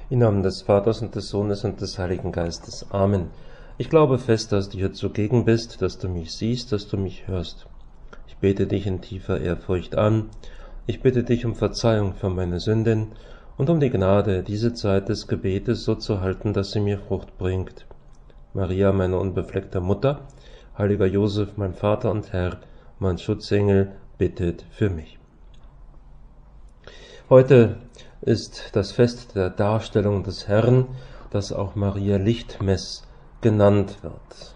Im Namen des Vaters und des Sohnes und des Heiligen Geistes. Amen. Ich glaube fest, dass du hier zugegen bist, dass du mich siehst, dass du mich hörst. Ich bete dich in tiefer Ehrfurcht an. Ich bitte dich um Verzeihung für meine Sünden und um die Gnade, diese Zeit des Gebetes so zu halten, dass sie mir Frucht bringt. Maria, meine unbefleckte Mutter, heiliger Josef, mein Vater und Herr, mein Schutzengel, bittet für mich. Heute ist das Fest der Darstellung des Herrn, das auch Maria Lichtmess genannt wird.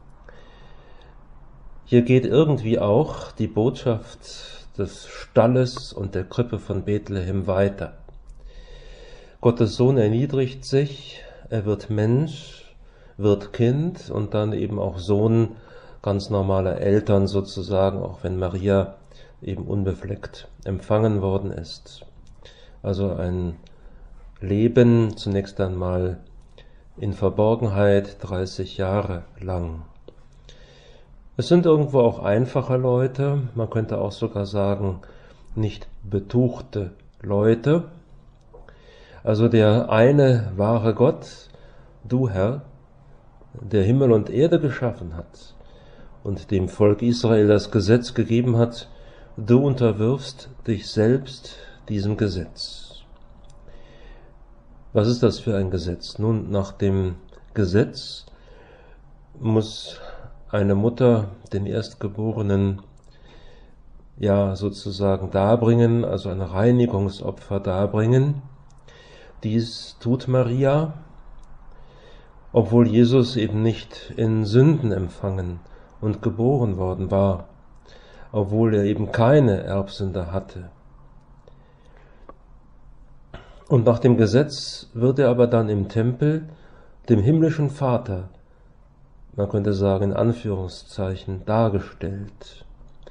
Hier geht irgendwie auch die Botschaft des Stalles und der Krippe von Bethlehem weiter. Gottes Sohn erniedrigt sich, er wird Mensch, wird Kind und dann eben auch Sohn ganz normaler Eltern sozusagen, auch wenn Maria eben unbefleckt empfangen worden ist. Also ein Leben zunächst einmal in Verborgenheit 30 Jahre lang. Es sind irgendwo auch einfache Leute, man könnte auch sogar sagen, nicht betuchte Leute. Also der eine wahre Gott, du Herr, der Himmel und Erde geschaffen hat und dem Volk Israel das Gesetz gegeben hat, du unterwirfst dich selbst diesem Gesetz. Was ist das für ein Gesetz? Nun, nach dem Gesetz muss eine Mutter den Erstgeborenen ja sozusagen darbringen, also ein Reinigungsopfer darbringen. Dies tut Maria, obwohl Jesus eben nicht in Sünden empfangen und geboren worden war, obwohl er eben keine Erbsünde hatte. Und nach dem Gesetz wird er aber dann im Tempel dem himmlischen Vater, man könnte sagen in Anführungszeichen, dargestellt.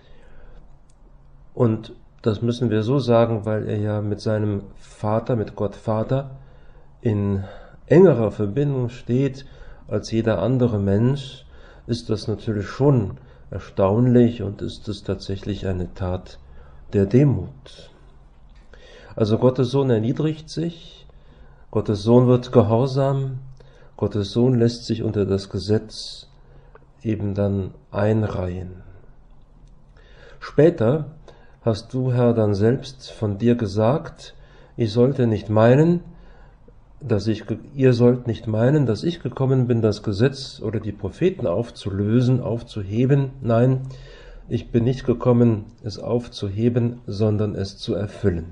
Und das müssen wir so sagen, weil er ja mit seinem Vater, mit Gott Vater, in engerer Verbindung steht als jeder andere Mensch, ist das natürlich schon erstaunlich und ist es tatsächlich eine Tat der Demut. Also Gottes Sohn erniedrigt sich, Gottes Sohn wird gehorsam, Gottes Sohn lässt sich unter das Gesetz eben dann einreihen. Später hast du, Herr, dann selbst von dir gesagt, ihr sollt nicht meinen, dass ich gekommen bin, das Gesetz oder die Propheten aufzulösen, aufzuheben. Nein, ich bin nicht gekommen, es aufzuheben, sondern es zu erfüllen.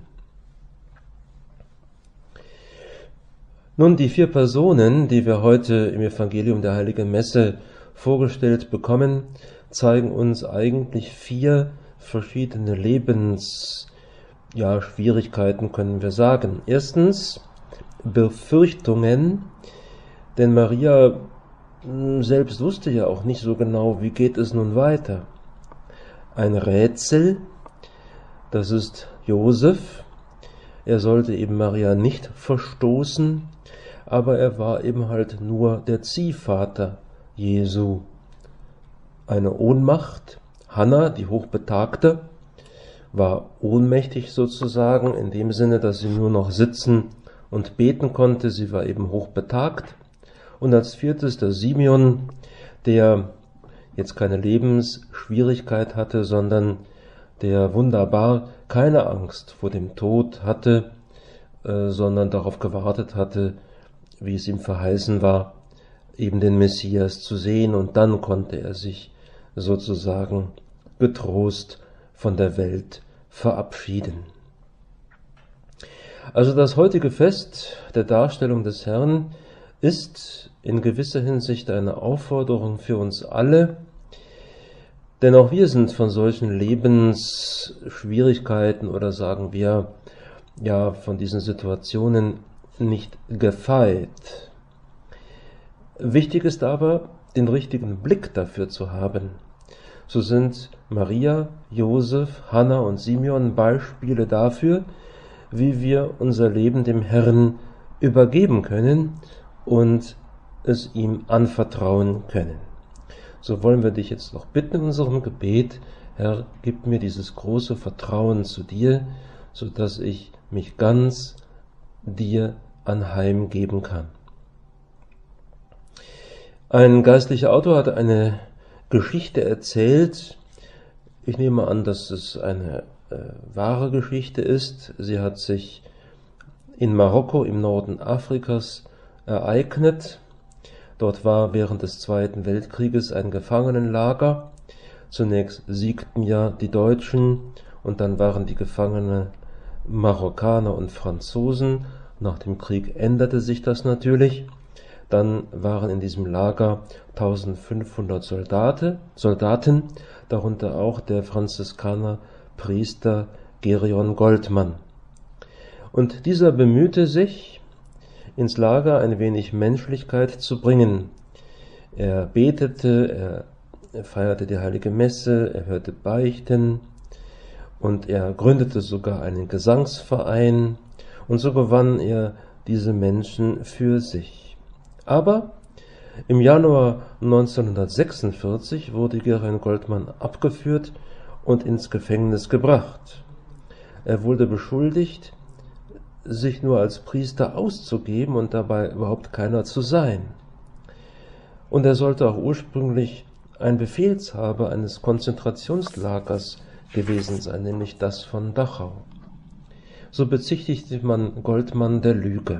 Nun, die 4 Personen, die wir heute im Evangelium der Heiligen Messe vorgestellt bekommen, zeigen uns eigentlich 4 verschiedene Schwierigkeiten, können wir sagen. Erstens Befürchtungen, denn Maria selbst wusste ja auch nicht so genau, wie geht es nun weiter. Ein Rätsel, das ist Josef. Er sollte eben Maria nicht verstoßen, aber er war eben halt nur der Ziehvater Jesu. Eine Ohnmacht, Hannah, die Hochbetagte, war ohnmächtig sozusagen, in dem Sinne, dass sie nur noch sitzen und beten konnte. Sie war eben hochbetagt. Und als 4. der Simeon, der jetzt keine Lebensschwierigkeit hatte, sondern der wunderbar keine Angst vor dem Tod hatte, sondern darauf gewartet hatte, wie es ihm verheißen war, eben den Messias zu sehen, und dann konnte er sich sozusagen getrost von der Welt verabschieden. Also das heutige Fest der Darstellung des Herrn ist in gewisser Hinsicht eine Aufforderung für uns alle, denn auch wir sind von solchen Lebensschwierigkeiten oder sagen wir, ja, von diesen Situationen nicht gefeit. Wichtig ist aber, den richtigen Blick dafür zu haben. So sind Maria, Josef, Hannah und Simeon Beispiele dafür, wie wir unser Leben dem Herrn übergeben können und es ihm anvertrauen können. So wollen wir dich jetzt noch bitten in unserem Gebet, Herr, gib mir dieses große Vertrauen zu dir, so dass ich mich ganz dir anheimgeben kann. Ein geistlicher Autor hat eine Geschichte erzählt. Ich nehme an, dass es eine wahre Geschichte ist. Sie hat sich in Marokko im Norden Afrikas ereignet. Dort war während des Zweiten Weltkrieges ein Gefangenenlager. Zunächst siegten ja die Deutschen und dann waren die Gefangene Marokkaner und Franzosen. Nach dem Krieg änderte sich das natürlich. Dann waren in diesem Lager 1500 Soldaten, darunter auch der Franziskanerpriester Gereon Goldman. Und dieser bemühte sich, ins Lager ein wenig Menschlichkeit zu bringen. Er betete, er feierte die heilige Messe, er hörte Beichten und er gründete sogar einen Gesangsverein und so gewann er diese Menschen für sich. Aber im Januar 1946 wurde Gereon Goldman abgeführt und ins Gefängnis gebracht. Er wurde beschuldigt, sich nur als Priester auszugeben und dabei überhaupt keiner zu sein. Und er sollte auch ursprünglich ein Befehlshaber eines Konzentrationslagers gewesen sein, nämlich das von Dachau. So bezichtigte man Goldman der Lüge.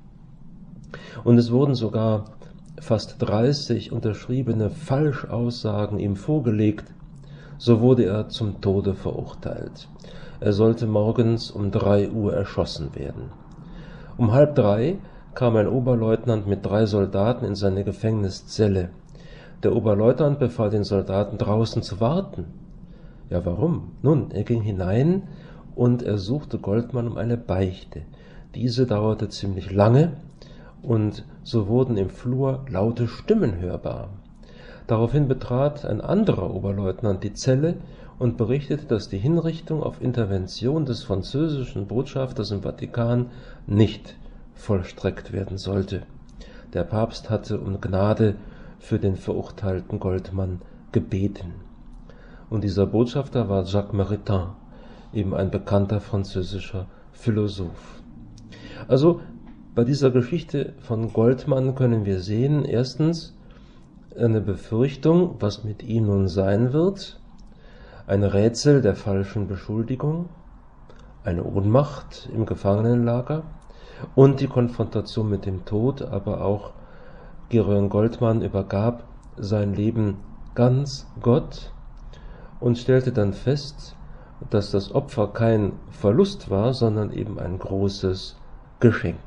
Und es wurden sogar fast 30 unterschriebene Falschaussagen ihm vorgelegt. So wurde er zum Tode verurteilt. Er sollte morgens um 3 Uhr erschossen werden. Um 2:30 kam ein Oberleutnant mit 3 Soldaten in seine Gefängniszelle. Der Oberleutnant befahl den Soldaten, draußen zu warten. Ja, warum? Nun, er ging hinein und er suchte Goldman um eine Beichte. Diese dauerte ziemlich lange und so wurden im Flur laute Stimmen hörbar. Daraufhin betrat ein anderer Oberleutnant die Zelle und berichtete, dass die Hinrichtung auf Intervention des französischen Botschafters im Vatikan nicht vollstreckt werden sollte. Der Papst hatte um Gnade für den verurteilten Goldman gebeten. Und dieser Botschafter war Jacques Maritain, eben ein bekannter französischer Philosoph. Also bei dieser Geschichte von Goldman können wir sehen, erstens eine Befürchtung, was mit ihm nun sein wird, ein Rätsel der falschen Beschuldigung, eine Ohnmacht im Gefangenenlager und die Konfrontation mit dem Tod, aber auch Gereon Goldman übergab sein Leben ganz Gott und stellte dann fest, dass das Opfer kein Verlust war, sondern eben ein großes Geschenk.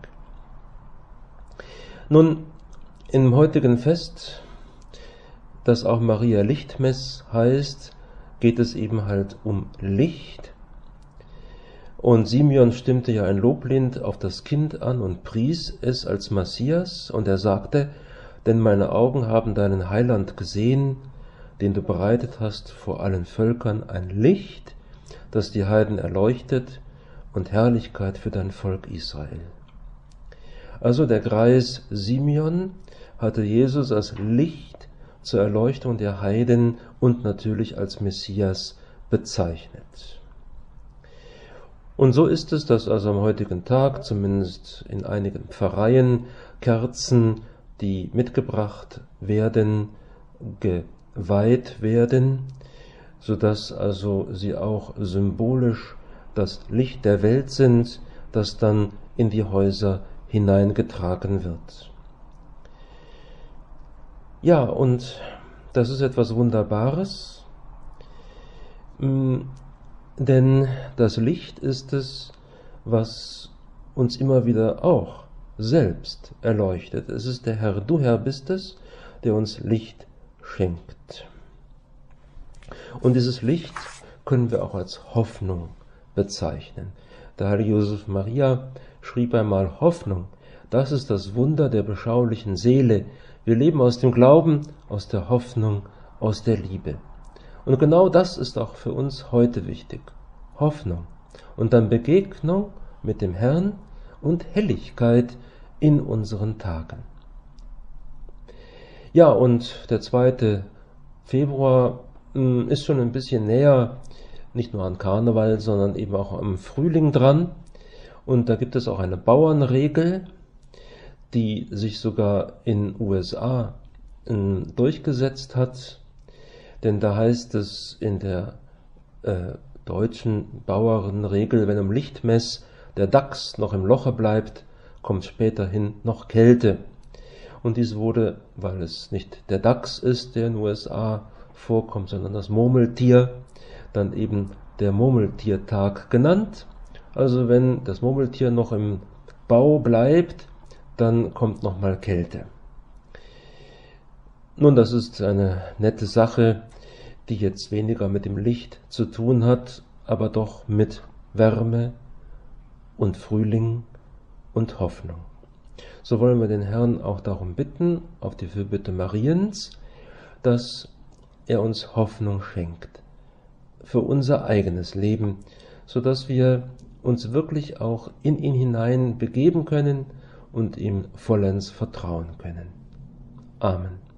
Nun, im heutigen Fest, das auch Maria Lichtmess heißt, geht es eben halt um Licht. Und Simeon stimmte ja ein Loblied auf das Kind an und pries es als Messias. Und er sagte, denn meine Augen haben deinen Heiland gesehen, den du bereitet hast vor allen Völkern, ein Licht, das die Heiden erleuchtet und Herrlichkeit für dein Volk Israel. Also der Greis Simeon hatte Jesus als Licht zur Erleuchtung der Heiden und natürlich als Messias bezeichnet. Und so ist es, dass also am heutigen Tag, zumindest in einigen Pfarreien, Kerzen, die mitgebracht werden, geweiht werden, sodass also sie auch symbolisch das Licht der Welt sind, das dann in die Häuser hineingetragen wird. Ja, und das ist etwas Wunderbares, denn das Licht ist es, was uns immer wieder auch selbst erleuchtet. Es ist der Herr, du Herr bist es, der uns Licht schenkt. Und dieses Licht können wir auch als Hoffnung bezeichnen. Der heilige Josef Maria schrieb einmal: Hoffnung, das ist das Wunder der beschaulichen Seele. Wir leben aus dem Glauben, aus der Hoffnung, aus der Liebe. Und genau das ist auch für uns heute wichtig. Hoffnung und dann Begegnung mit dem Herrn und Helligkeit in unseren Tagen. Ja, und der 2. Februar ist schon ein bisschen näher, nicht nur an Karneval, sondern eben auch am Frühling dran. Und da gibt es auch eine Bauernregel, die sich sogar in USA durchgesetzt hat, denn da heißt es in der deutschen Bauernregel, wenn um Lichtmess der Dachs noch im Loche bleibt, kommt späterhin noch Kälte. Und dies wurde, weil es nicht der Dachs ist, der in den USA vorkommt, sondern das Murmeltier, dann eben der Murmeltiertag genannt. Also wenn das Murmeltier noch im Bau bleibt, dann kommt nochmal Kälte. Nun, das ist eine nette Sache, die jetzt weniger mit dem Licht zu tun hat, aber doch mit Wärme und Frühling und Hoffnung. So wollen wir den Herrn auch darum bitten, auf die Fürbitte Mariens, dass er uns Hoffnung schenkt für unser eigenes Leben, so dass wir uns wirklich auch in ihn hinein begeben können und ihm vollends vertrauen können. Amen.